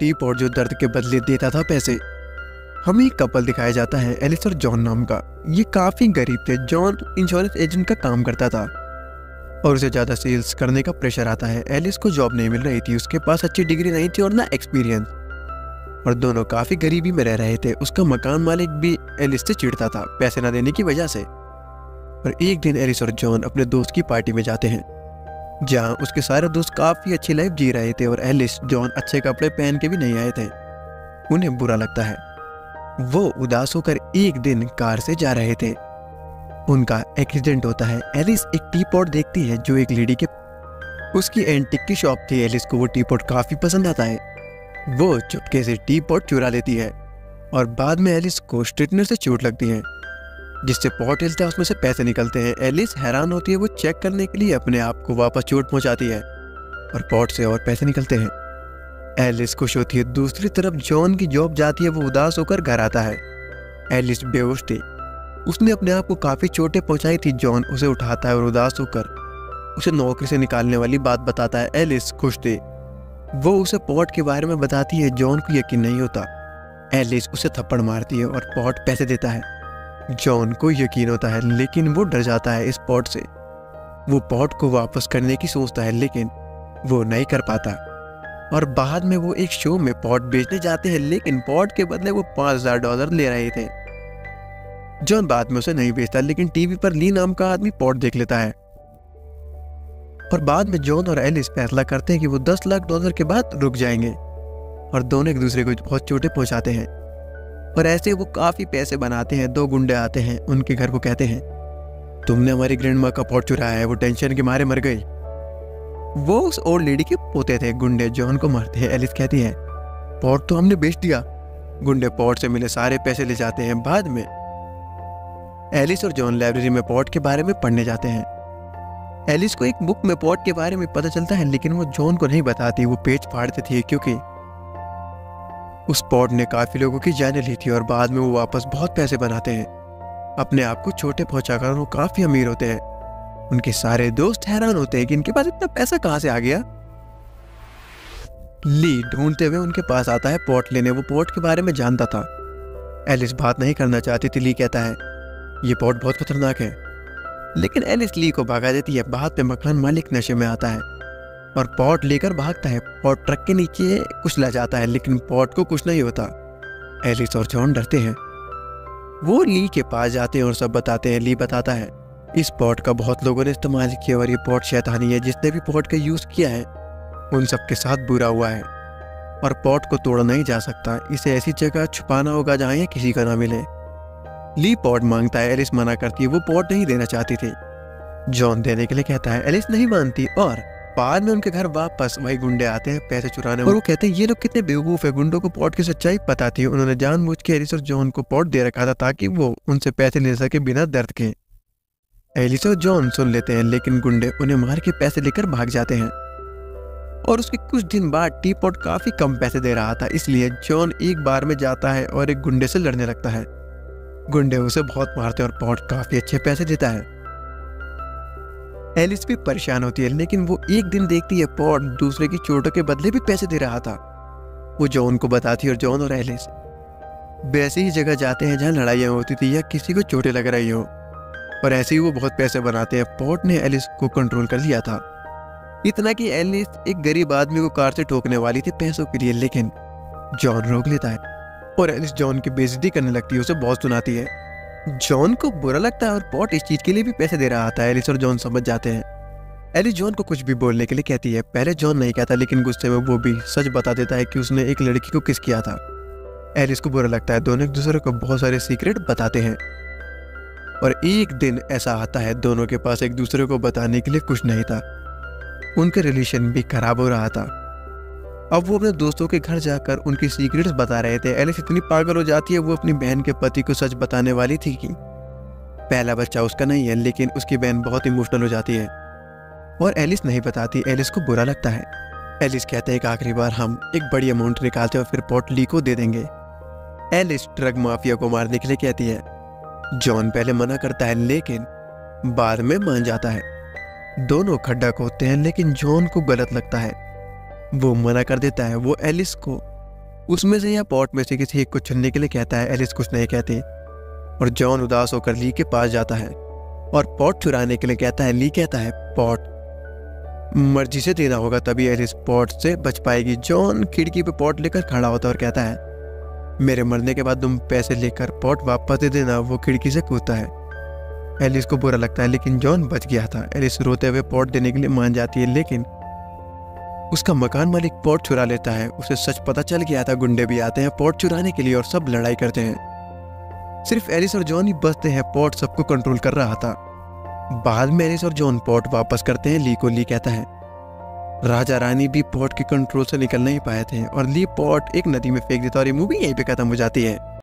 T pot जो दर्द के बदले देता था पैसे। हमें एक कपल दिखाया जाता है, एलिस और जॉन नाम का। ये काफी गरीब थे। जॉन इंश्योरेंस एजेंट का काम करता था और उसे ज्यादा सेल्स करने का प्रेशर आता है। एलिस को जॉब नहीं मिल रही थी, उसके पास अच्छी डिग्री नहीं थी और ना एक्सपीरियंस, और दोनों काफी गरीबी में रह रहे थे। उसका मकान मालिक भी एलिस से चिढ़ता था पैसे ना देने की वजह से। और एक दिन एलिस और जॉन अपने दोस्त की पार्टी में जाते हैं जहां उसके सारे दोस्त काफी अच्छी लाइफ जी रहे थे और एलिस जॉन अच्छे कपड़े पहन के भी नहीं आए थे। उन्हें बुरा लगता है। वो उदास होकर एक दिन कार से जा रहे थे, उनका एक्सीडेंट होता है। एलिस एक टी पॉट देखती है जो एक लेडी के उसकी एंटिक की शॉप थी। एलिस को वो टी पॉट काफी पसंद आता है। वो चुपके से टी पॉट चुरा लेती है और बाद में एलिस को स्ट्रेटनर से चोट लगती है जिससे पॉट हिलता है, उसमें से पैसे निकलते हैं। एलिस हैरान होती है। वो चेक करने के लिए अपने आप को वापस चोट पहुंचाती है और पॉट से और पैसे निकलते हैं। एलिस खुश होती है। दूसरी तरफ जॉन की जॉब जाती है। वो उदास होकर घर आता है। एलिस बेहोश थी। उसने अपने आप को काफी चोटें पहुंचाई थी। जॉन उसे उठाता है और उदास होकर उसे नौकरी से निकालने वाली बात बताता है। एलिस खुश थी। वो उसे पॉट के बारे में बताती है। जॉन को यकीन नहीं होता। एलिस उसे थप्पड़ मारती है और पॉट पैसे देता है। जॉन को यकीन होता है लेकिन वो डर जाता है इस पॉट से। वो पॉट को वापस करने की सोचता है लेकिन वो नहीं कर पाता और बाद में वो एक शो में पॉट बेचने जाते हैं लेकिन पॉट के बदले वो $5000 ले रहे थे। जॉन बाद में उसे नहीं बेचता लेकिन टीवी पर ली नाम का आदमी पॉट देख लेता है और बाद में जॉन और एलिस फैसला करते हैं कि वो $10 लाख के बाद रुक जाएंगे और दोनों एक दूसरे को बहुत चोटें पहुंचाते हैं और ऐसे वो काफी पैसे बनाते हैं। 2 गुंडे आते हैं, उनके घर को कहते हैं तुमने हमारी ग्रैंड माँ का पॉट चुराया है। वो टेंशन के मारे मर गई। वो उस ओल्ड लेडी के पोते थे। गुंडे जॉन को मारते हैं। एलिस कहती है पॉट तो हमने बेच दिया। गुंडे पॉट से मिले सारे पैसे ले जाते हैं। बाद में एलिस और जॉन लाइब्रेरी में पॉट के बारे में पढ़ने जाते हैं। एलिस को एक बुक में पॉट के बारे में पता चलता है लेकिन वो जॉन को नहीं बताती। वो पेज फाड़ती थी क्योंकि उस पॉट ने काफी लोगों की जानें ली थी और बाद में वो वापस बहुत पैसे बनाते हैं। अपने आप को छोटे पहुंचाकर वो काफी अमीर होते हैं। उनके सारे दोस्त हैरान होते हैं कि इनके पास इतना पैसा कहां से आ गया। ली ढूंढते हुए उनके पास आता है पॉट लेने। वो पॉट के बारे में जानता था। एलिस बात नहीं करना चाहती थी। ली कहता है ये पॉट बहुत खतरनाक है लेकिन एलिस ली को भगा देती है। बाद में मकान मालिक नशे में आता है और पॉट लेकर भागता है। पॉट ट्रक के नीचे कुचला जाता है लेकिन पॉट को कुछ नहीं होता। एलिस और जॉन डरते हैं। वो ली के पास जाते हैं और सब बताते हैं। ली बताता है इस पॉट का बहुत लोगों ने इस्तेमाल किया और ये पॉट शैतानी है। जिसने भी पॉट का यूज किया है उन सब के साथ बुरा हुआ है और पॉट को तोड़ा नहीं जा सकता। इसे ऐसी जगह छुपाना होगा जहां ये किसी का ना मिले। ली पॉट मांगता है। एलिस मना करती है। वो पॉट नहीं देना चाहती थी। जॉन देने के लिए कहता है। एलिस नहीं मानती और बाद में उनके घर वापस वही गुंडे आते हैं पैसे चुराने और वो कहते हैं ये लोग कितने बेवकूफ है। गुंडों को पॉट की सच्चाई पता थी। उन्होंने जानबूझ के एलिस और जॉन को पॉट दे रखा था ताकि वो उनसे पैसे ले सके बिना दर्द के। एलिस और जॉन सुन लेते हैं लेकिन गुंडे उन्हें मार के पैसे लेकर भाग जाते हैं और उसके कुछ दिन बाद टी पॉट काफी कम पैसे दे रहा था। इसलिए जॉन एक बार में जाता है और एक गुंडे से लड़ने लगता है। गुंडे उसे बहुत मारते हैं और पॉट काफी अच्छे पैसे देता है। एलिस भी परेशान होती है लेकिन वो एक दिन देखती है पॉट दूसरे की चोटों के बदले भी पैसे दे रहा था। वो जॉन को बताती है और जॉन और एलिस वैसी ही जगह जाते हैं जहां लड़ाइयां होती थी या किसी को चोटें लग रही हो और ऐसे ही वो बहुत पैसे बनाते हैं। पॉट ने एलिस को कंट्रोल कर लिया था, इतना कि एलिस एक गरीब आदमी को कार से ठोकने वाली थी पैसों के लिए लेकिन जॉन रोक लेता है और एलिस जॉन की बेइज्जती करने लगती है। उसे बहुत सुनाती है। जॉन को बुरा लगता है और पॉट इस चीज के लिए भी पैसे दे रहा था। एलिस और जॉन समझ जाते हैं। एलिस जॉन को कुछ भी बोलने के लिए कहती है। पहले जॉन नहीं कहता लेकिन गुस्से में वो भी सच बता देता है कि उसने एक लड़की को किस किया था। एलिस को बुरा लगता है। दोनों एक दूसरे को बहुत सारे सीक्रेट बताते हैं और एक दिन ऐसा आता है दोनों के पास एक दूसरे को बताने के लिए कुछ नहीं था। उनके रिलेशन भी खराब हो रहा था। अब वो अपने दोस्तों के घर जाकर उनकी सीक्रेट्स बता रहे थे। एलिस इतनी पागल हो जाती है। वो अपनी बहन के पति को सच बताने वाली थी कि पहला बच्चा उसका नहीं है लेकिन उसकी बहन बहुत इमोशनल हो जाती है और एलिस नहीं बताती। एलिस को बुरा लगता है। एलिस कहते हैं कि आखिरी बार हम एक बड़ी अमाउंट निकालते हैं और फिर पॉट ली को दे देंगे। एलिस ड्रग माफिया को मारने के लिए कहती है। जॉन पहले मना करता है लेकिन बाद में मान जाता है। दोनों खड्डा खोदते हैं लेकिन जॉन को गलत लगता है। वो मना कर देता है। वो एलिस को उसमें से या पॉट में से किसी एक को चुनने के लिए कहता है। एलिस कुछ नहीं कहती और जॉन उदास होकर ली के पास जाता है और पॉट चुराने के लिए कहता है। ली कहता है पॉट मर्जी से देना होगा, तभी एलिस पॉट से बच पाएगी। जॉन खिड़की पे पॉट लेकर खड़ा होता है और कहता है मेरे मरने के बाद तुम पैसे लेकर पॉट वापस दे देना। वो खिड़की से कूदता है। एलिस को बुरा लगता है लेकिन जॉन बच गया था। एलिस रोते हुए पॉट देने के लिए मान जाती है लेकिन उसका मकान मालिक पॉट चुरा लेता है। उसे सच पता चल गया था। गुंडे भी आते हैं पॉट चुराने के लिए और सब लड़ाई करते हैं। सिर्फ एलिस और जॉन ही बचते हैं। पॉट सबको कंट्रोल कर रहा था। बाद में एलिस और जॉन पॉट वापस करते हैं ली को। ली कहता है राजा रानी भी पॉट के कंट्रोल से निकल नहीं पाए थे और ली पॉट एक नदी में फेंक देता और ये मूवी यहीं पे खत्म हो जाती है।